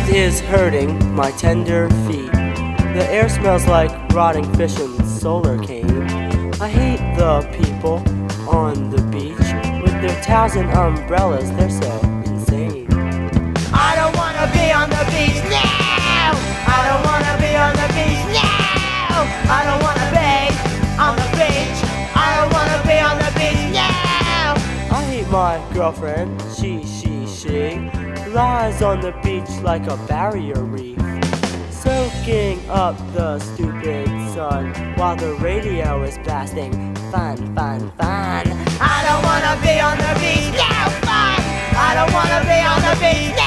wind is hurting my tender feet. The air smells like rotting fish and solar cane. I hate the people on the beach with their towels and umbrellas, they're so insane. I don't wanna be on the beach now. I don't wanna be on the beach now. I don't wanna bathe on the beach. I don't wanna be on the beach now. I hate my girlfriend, she lies on the beach like a barrier reef, soaking up the stupid sun while the radio is blasting fun, fun, fun. I don't wanna be on the beach now, fun. I don't wanna be on the beach now.